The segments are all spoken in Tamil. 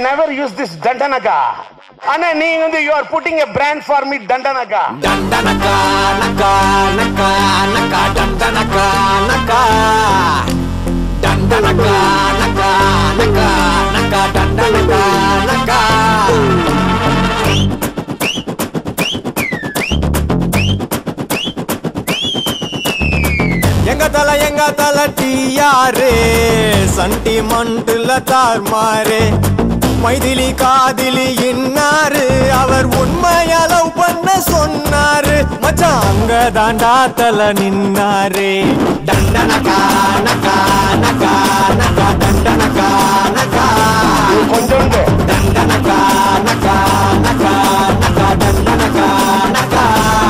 never use this Dandanaka. Anna, you are putting a brand for me, Dandanaka. Dandanaka, naka, naka, naka, Dandanaka, naka. Dandanaka, naka, naka, naka, Dandanaka, naka. எங்க தல டியாரே சண்டிமண்டுல தார்மாரே மைதிலி காதிலி இன்னாரு அவர் உண்மையா லவ் பண்ண சொன்னாரு மச்சான் அங்க தாண்டா தல நின்னாரே டண்டனகா நகா நகா நகா டண்டனகா நகா கொஞ்சம் டண்டனகா நகா நகா நகா டண்டனகா நகா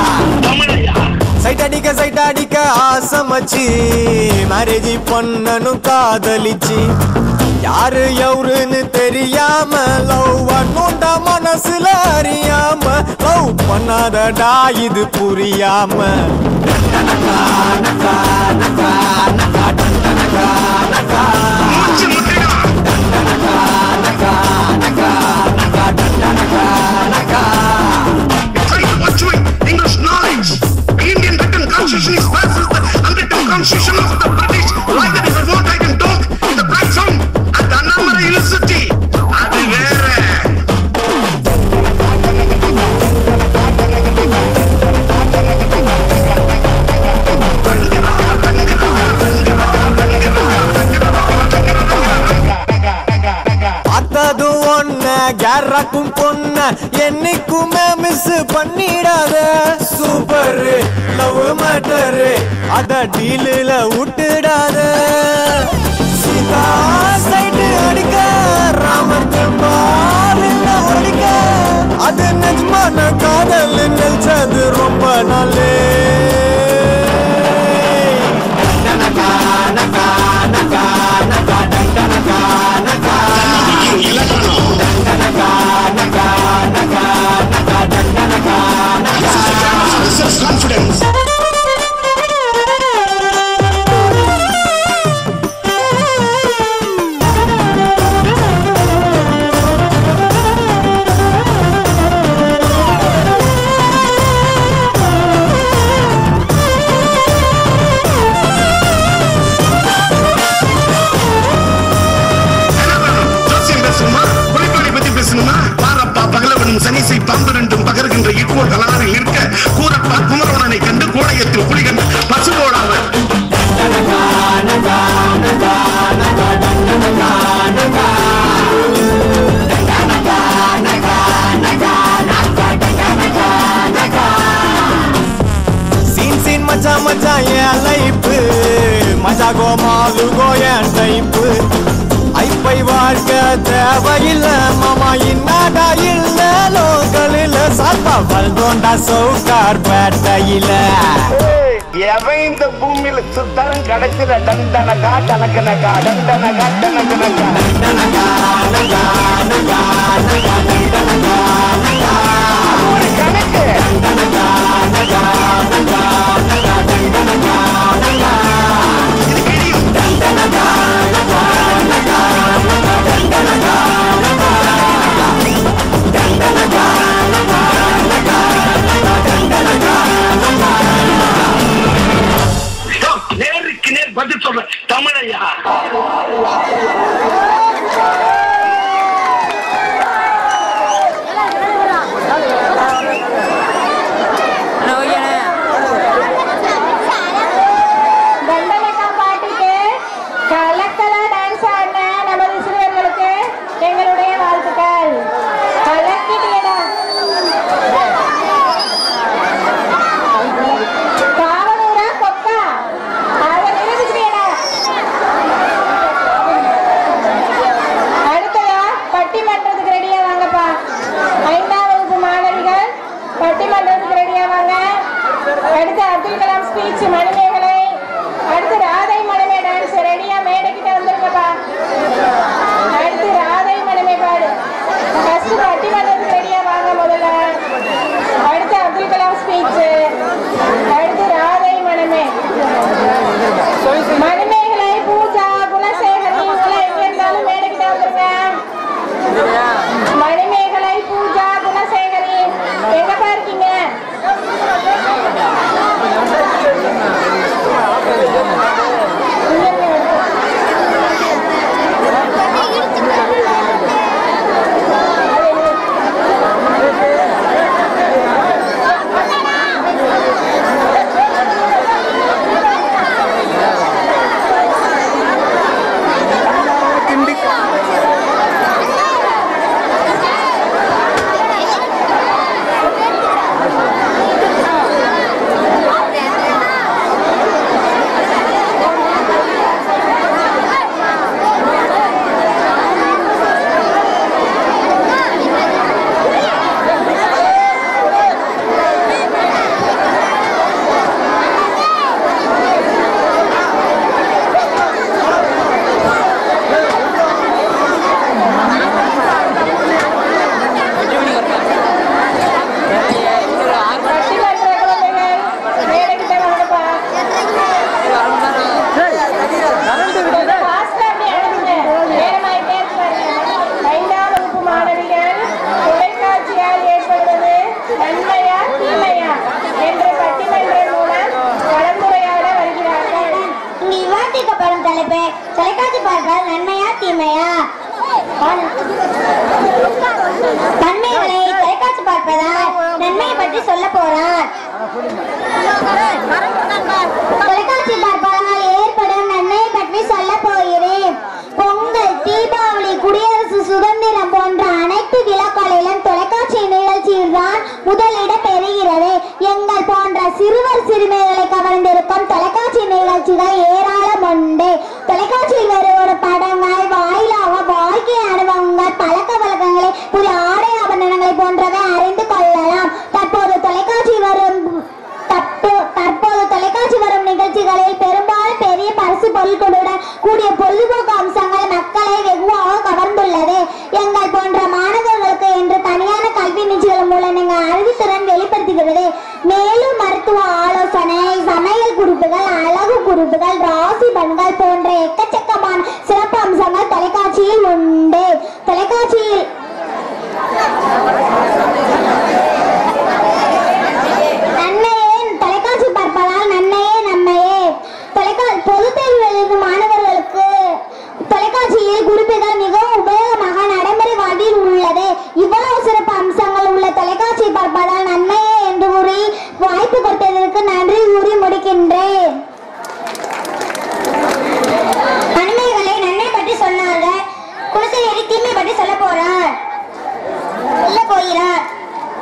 சைட் அடிக்க ஆசமச்சி மேரேஜ் பண்ணனும் காதலிச்சி யாரு எவருன்னு தெரியாம லவ் பண்ணுண்டா மனசுல அறியாம லவ் பண்ணாதடா இது புரியாம டண்டனகா நகா நகா நகா டண்டனகா நகா டண்டனகா நகா நகா நகா டண்டனகா நகா English knowledge. Indian written constitution is versus the unwritten constitution of the British. Like that if I want I can talk in the platform at the Annamala University. அது வேற. பார்த்தது ஒன்ன கேரக்கும் பொண்ண என்னைக்குமே மிஸ் பண்ணிடாத சூப்பர் லவ் மேட்டர் அத டீலில விட்டுடாத சீதா சைடு அடிக்க ராமர் பாலில் ஒடிக்க அது நிஜமான காதல் நினைச்சது ரொம்ப நாளே நகா நகா நகா நகா நகா நகா டண்டனகா நகா நகா நகா டண்டனகா நகா Confidence. சனிசை பம்பரண்டும் பகர்கின்ற இக்கோர் கலாரில் இருக்க கூறப்பா குமரவனனை கண்டு கோடையத்தில் புலிகண்ட பசுபோடாவர் சீன் மச்சா மச்சா என் லைப்பு மஜா கோமாலு கோயன் டைப்பு ஐப்பை வாழ்க்க தேவையில்ல மாமா இன்னாடா இல்ல லோக்கலில் சாப்பா வல்தோண்டா சவுக்கார் பேட்டையில எவன் இந்த பூமியில சுத்தரம் கிடைச்சிட டண்டனகா டனக்கனகா டண்டனகா டனக்கனகா டண்டனகா நகா நகா நகா டண்டனகா நகா ஒரு கணக்கு டண்டனகா நகா நகா நகா டண்டனகா நகா டண்டனகா நகா நகா நகா டண்டனகா நகா டண்டனகா நகா நகா நகா டண்டனகா நகா நேருக்கு நேர் பதில் சொல்ற தமிழையா போறார். தொலைக்காட்சி பார்ப்பதால் ஏற்படும் நன்மை பற்றி சொல்ல போகிறேன். பொங்கல், தீபாவளி, குடியரசு, சுதந்திரம் போன்ற அனைத்து விழாக்களிலும் தொலைக்காட்சி நிகழ்ச்சியில் தான் முதலிடம் பெறுகிறது. எங்கள் போன்ற சிறுவர் சிறுமிகளை கவர்ந்திருக்கும் தொலைக்காட்சி நிகழ்ச்சிகள் ஏராளம் உண்டு. தொலைக்காட்சியில் வருவோம் படங்கள் வாயிலாக வாழ்க்கை அனுபவங்கள், பழக்க வழக்கங்களை, புதிய ஆடை ஆபரணங்களை போன்றவை அறிந்து கொள்ளலாம். தற்போது தொலைக்காட்சி வரும் நிகழ்ச்சிகளில் பெரும்பாலும் பெரிய பரிசு பொருட்களுடன் கூடிய பொழுதுபோக்கு அம்சங்கள் மக்களை வெகுவாக கவர்ந்துள்ளது. எங்கள் போன்ற மாணவர்களுக்கு என்று தனியான கல்வி நிகழ்ச்சிகள் மூலம் எங்கள் அறிவுத்திறன் வெளிப்படுத்துகிறது. மேலும் மருத்துவ ஆலோசனை, சமையல் குறிப்புகள், அழகு குறிப்புகள், ராசி பண்கள் போன்ற எக்கச்சக்கமான சிறப்பு அம்சங்கள் தொலைக்காட்சியில் உண்டு. தொலைக்காட்சியில் தொலைக்காட்சி பார்ப்பதால் நன்மையே நன்மையே. பொதுத் தேர்வு எழுதும் மாணவர்களுக்கு தொலைக்காட்சியில் குறிப்புகள் மிகவும் உபயோகமாக நடைமுறை வாழ்வில் உள்ளது. இவ்வளவு சிறப்பு அம்சங்கள் உள்ள தொலைக்காட்சி பார்ப்பதால் நன்மையே என்று கூறி வாய்ப்பு கொடுத்ததற்கு நன்றி கூறி முடிக்கின்றேன். நன்மைகளை நன்மை பற்றி சொன்னார்கள். குலசேகரி தீமை பற்றி சொல்ல போறார் போகிறார்.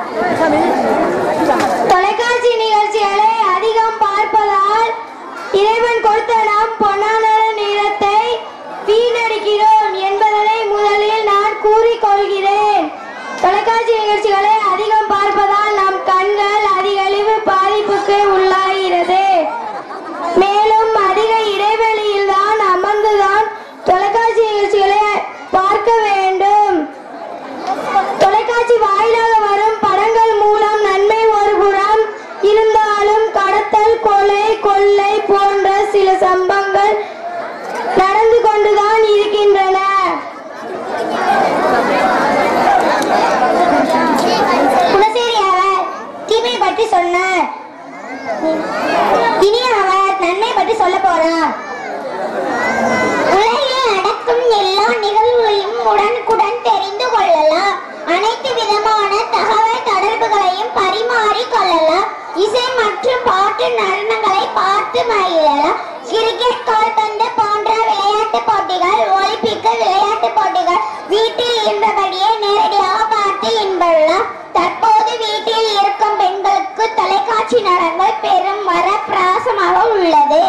தொலைக்காட்சி நிகழ்ச்சிகளை அதிகம் பார்ப்பதால் இறைவன் கொடுத்த நாம் பொன்னான நேரத்தை வீணடிக்கிறோம் என்பதனை முதலில் நான் கூறிக்கொள்கிறேன். தொலைக்காட்சி நிகழ்ச்சிகளை அதிகம் பார்ப்பதால் நம் கண்கள் அதிக அளவு பாதிப்புக்கு உள்ளாகிறது. மேலும் அதிக இடைவெளியில் தான் அமர்ந்துதான் தொலைக்காட்சி நிகழ்ச்சிகளை பார்க்க வேண்டும். தொலைக்காட்சி வாயிலாக வரும் படங்கள் மூலம் நன்மை ஒருபுறம் இருந்தாலும் கடத்தல், கொலை, கொள்ளை போன்ற சில சம்பவங்கள் நடந்து கொண்டுதான் இருக்கின்றன. குலசேரி அவர் தீமை பற்றி சொன்னார். இனி அவர் நன்மை பற்றி சொல்ல போறார். உலகில் நடக்கும் எல்லா நிகழ்வுகளையும் உடனுக்குடன் தெரிந்து கொள்ளலாம். அனைத்து விதமான தகவல் தொடர்புகளையும் பரிமாறி கொள்ளலாம். இசை மற்றும் பாட்டு நடனங்களை பார்த்து மகிழலாம். கிரிக்கெட், கால்பந்து போன்ற விளையாட்டு போட்டிகள், ஒலிம்பிக் விளையாட்டு போட்டிகள் வீட்டில் இருந்தபடியே நேரடியாக பார்த்து இன்பலாம். தற்போது வீட்டில் இருக்கும் பெண்களுக்கு தொலைக்காட்சி நடனங்கள் பெரும் வரப்பிரசாதமாக உள்ளது.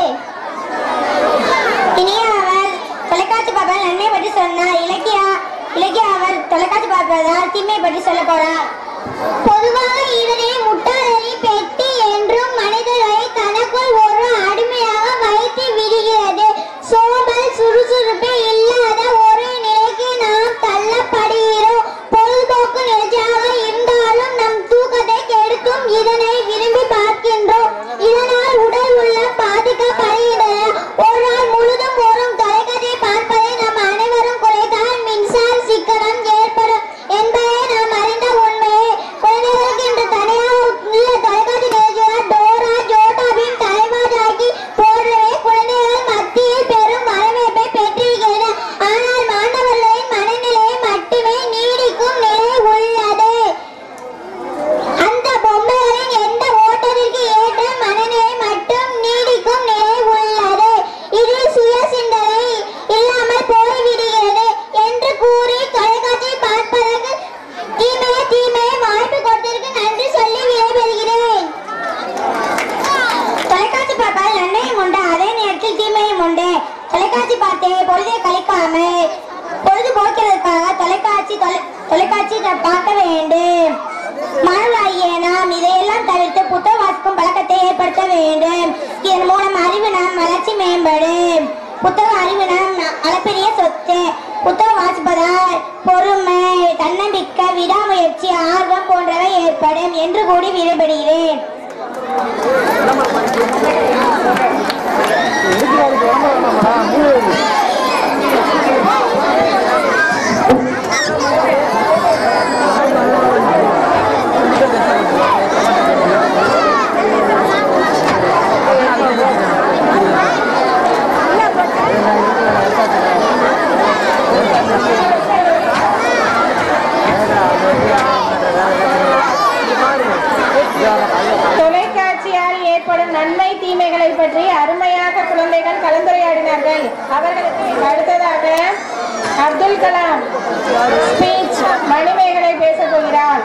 இனி அவர் தொலைக்காட்சி பார்ப்பதால் நன்மை பற்றி சொன்னார். இலக்கியா அவர் தொலைக்காட்சி பார்ப்பதால் தீமை பற்றி சொல்ல போறார். பொதுவாக இதனை முட்டாளரி பெட்டி என்றும் மனிதர்களை தனக்குள் ஒரு அடிமையாக வைத்து விடுகிறது. சோம்பல், சுறுசுறுப்பு இல்லாத ஒரு நிலைக்கு நாம் தள்ளப்படுகிறோம். பொழுதுபோக்கு நிகழ்ச்சியாக இருந்தாலும் நம் தூக்கத்தை கெடுக்கும் இதனை விரும்பி பார்க்கின்றோம். இதனால் உடல் உள்ள பாதிக்கப்படுகிறது. ஒரு நாள் முழுதும் வரும் தொலைக்காட்சியை பார்ப்பதை நாம் அனைவரும் குறைத்தால் மின்சார சிக்கனம் ஏற்படும் என்பதை நாம் அறிந்த உண்மையே. குழந்தைகளுக்கு இன்று தனியாக உள்ள தொலைக்காட்சி நிகழ்ச்சிகள் டோரா, ஜோட்டா பீம், தலைமாஜாக்கி போன்றவை குழந்தைகள் மத்தியில் பெரும் வரவேற்பை பெற்றிருக்கிறது. ஆனால் மாணவர்களின் மனநிலையை மட்டுமே நீடிக்கும் நிலை உள்ளது. அந்த பொம்மைகளின் எந்த ஓட்டத்திற்கு ஏற்ற மனநிலை மட்டும் நீடிக்கும் நிலை உள்ளது. இதில் சுய சிந்தனை இல்லாமல் போய்விடுகிறது என்று கூறி தொலைக்காட்சியை பார்ப்பதற்கு தீமையை வாய்ப்பு கொடுத்ததற்கு நன்றி சொல்லி விடைபெறுகிறேன். தொலைக்காட்சி பார்ப்பதால் நன்மையும் உண்டு, அதே நேரத்தில் தீமையும் உண்டு. தொலைக்காட்சி பார்த்து பொழுதை கழிக்காமல் பொழுதுபோக்கிறதுக்காக தொலைக்காட்சி பார்க்க வேண்டும். மாணவராகிய நாம் இதையெல்லாம் தவிர்த்து புத்தக வாசிக்கும் பழக்கத்தை ஏற்படுத்த வேண்டும். இதன் மூலம் அறிவு நாம் வளர்ச்சி மேம்படும். புத்தக அறிவு நாம் அளப்பெரிய சொத்து. புத்தகம் வாசிப்பதால் பொறுமை, தன்னம்பிக்கை, விடாமுயற்சி, ஆர்வம் போன்றவை ஏற்படும் என்று கூறி விடைபெறுகிறேன். பற்றி அருமையாக குழந்தைகள் கலந்துரையாடினார்கள். அவர்களுக்கு அடுத்ததாக அப்துல் கலாம் ஸ்பீச் மணிமேகலை பேசப் போகிறார்.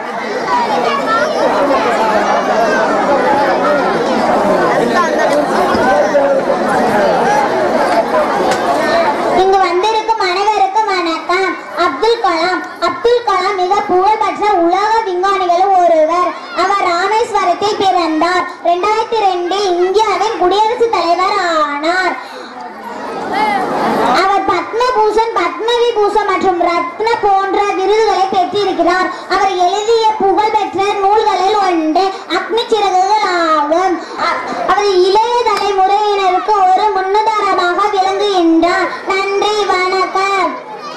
இங்கு வந்திருக்கும் அனைவருக்கும் வணக்கம். அப்துல் கலாம் மிக புகழ்பெற்ற உலக விஞ்ஞானிகளும் ஒருவர். அவர் ராமேஸ்வரத்தில் பிறந்தார். 2002 இந்தியாவின் குடியரசுத் தலைவர் ஆனார். அவர் பத்மபூஷன், பத்மவிபூஷன் மற்றும் ரத்ன போன்ற விருதுகளை பெற்றிருக்கிறார். அவர் எழுதிய புகழ்பெற்ற நூல்களில் ஒன்று அக்னி சிறகுகள் ஆகும். அவர் இளைய தலைமுறையினருக்கு ஒரு முன்னுதாரணமாக விளங்குகின்றார். நன்றி, வணக்கம்.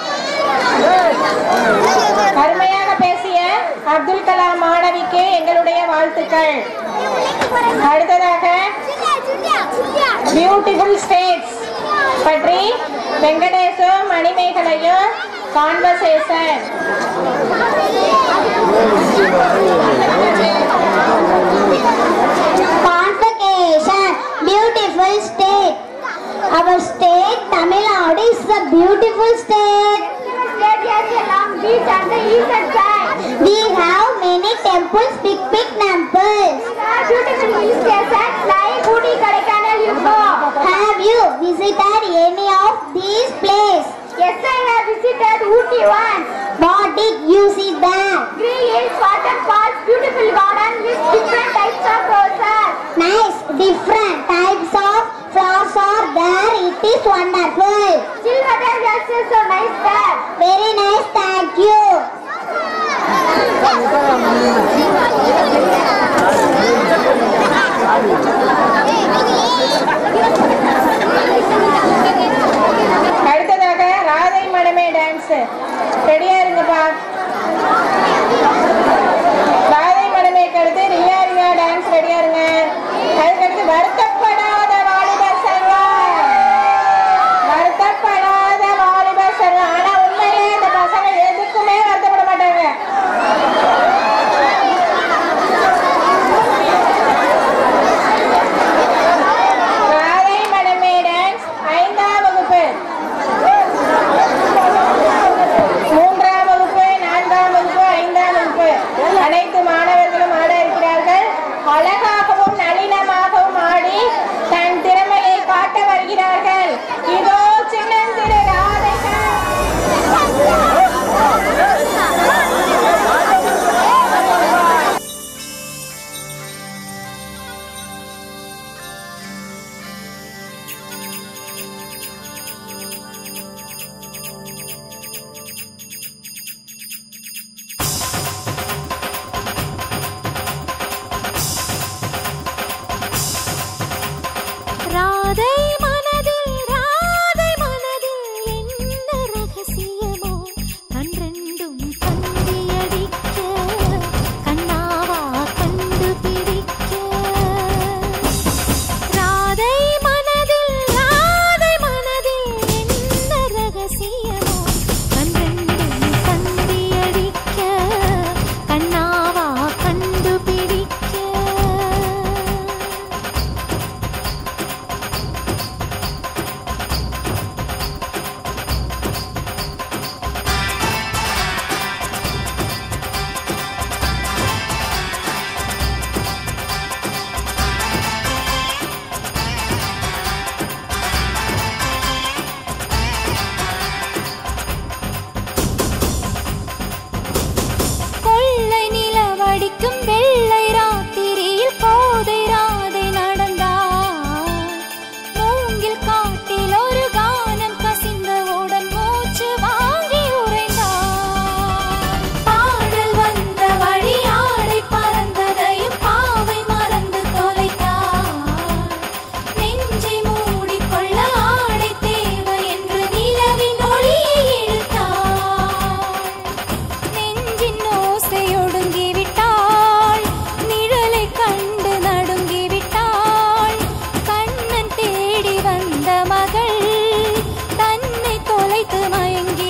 அருமையாக பேசிய அப்துல் கலாம் மாணவிக்கு எங்களுடைய வாழ்த்துக்கள். அடுத்ததாக பியூட்டிஃபுல் ஸ்டேட்ஸ் பற்றி வெங்கடேஷும் மணிமேகலையும் conversation. Beautiful state. Our state, Tamil Nadu, is a beautiful state. We have many temples, big temples. Beautiful hill stations like Ooty, Kodaikanal, Have you visited any of these places? Yes, I have visited Ooty once. What did you see there? Green hills, waterfalls, beautiful garden with different types of roses. Nice, different types of flowers are there. It is wonderful. Chill weather is so nice there. Very nice, thank you. அடுத்ததாக ராதை மனமே டான்ஸ். ரெடியா இருங்கப்பா. ராதை மனமேக்கு அடுத்து ரியா ரியா டான்ஸ் ரெடியா இருங்க. அதுக்கடுத்து வருத்தப்படாத வாலிபர் செல்வம், வருத்தப்படாத வாலிபர் செல்வம். ஆனா உண்மையிலே இந்த பசங்க எதுக்குமே வருத்தப்பட மாட்டாங்க. ராதை மனமே டான்ஸ் 5ஆம் வகுப்பு, 3ஆம் வகுப்பு, 4ஆம் வகுப்பு, 5ஆம் வகுப்பு அனைத்து மாணவர்களும் ஆட இருக்கிறார்கள். அழகாகவும் நளினமாகவும் ஆடி தன் திறமையை காட்ட வருகிறார்கள். இதோ சின்னஞ்சிறு ராதைகள். ராதை மனதில் என்ன ரகசியமோ கண்ரெண்டும் கந்தியடிக்க கண்ணாவா கண்டுபிடிக்க. ராதை மனதில் என்ன ரகசியமோ கண்ரெண்டும் கந்தியடிக்க கண்ணாவா கண்டுபிடிக்க. கொள்ளை நிலவடிக்கும் வெள்ளை ராத்திரியில் கோதை ராதை நடந்தார். மூங்கில் காட்டில் ஒரு கானம் கசிந்தவுடன் மூச்சு வாங்கி உறைந்தார். பாடல் வந்த வழி ஆடை பறந்ததையும் பாவை மறந்து தொலைத்தார். நெஞ்சை மூடிக்கொள்ள ஆடை தேவை என்று நிலவின் ஒளியை இழுத்தார். நெஞ்சின் ஓசை ஒடுங்கிவிட்டாள், நிழலை கண்டு நடுங்கிவிட்டாள். கண்ணன் தேடி வந்த மகள் தன்னை தொலைத்து மயங்கி